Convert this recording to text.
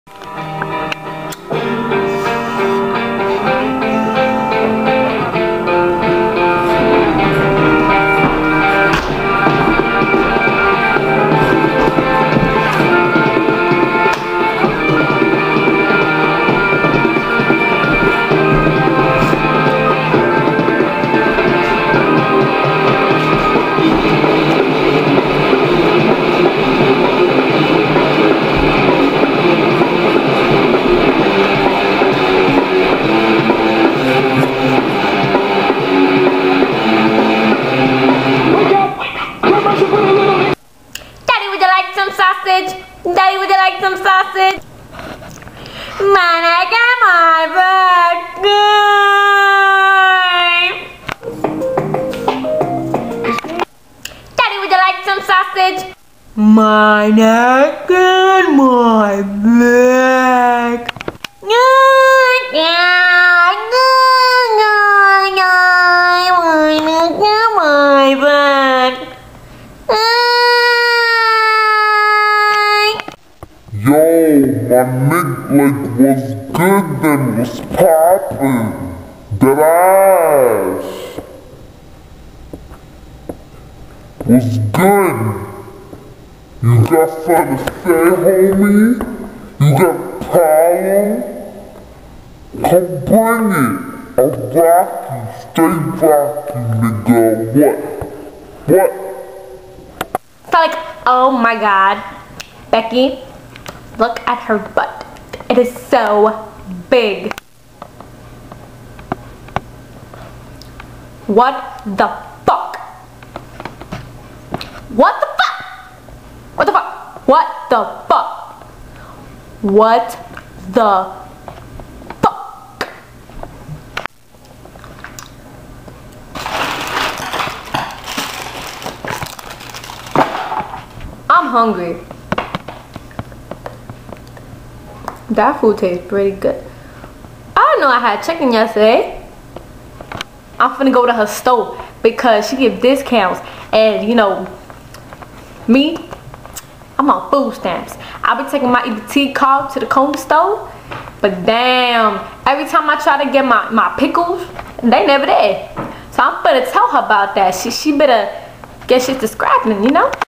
Daddy, would you like some sausage? Man, I got my birthday. Daddy, would you like some sausage? My neck and my back. My back. Yo, my nigga like was good then, was poppin', that ass was good. You got something to say, homie? You got a problem? Come bring it. I'll rock you, stay rocky, nigga. What? So like, oh my god, Becky. Look at her butt. It is so big. What the fuck? What the fuck? What the fuck? What the fuck? What the fuck? I'm hungry. That food tastes pretty good. I didn't know I had chicken yesterday. I'm finna go to her store because she gives discounts, and you know me, I'm on food stamps. I'll be taking my EBT card to the corner store, but damn, every time I try to get my pickles, they never there. So I'm finna tell her about that. She better get shit to scrapping, you know.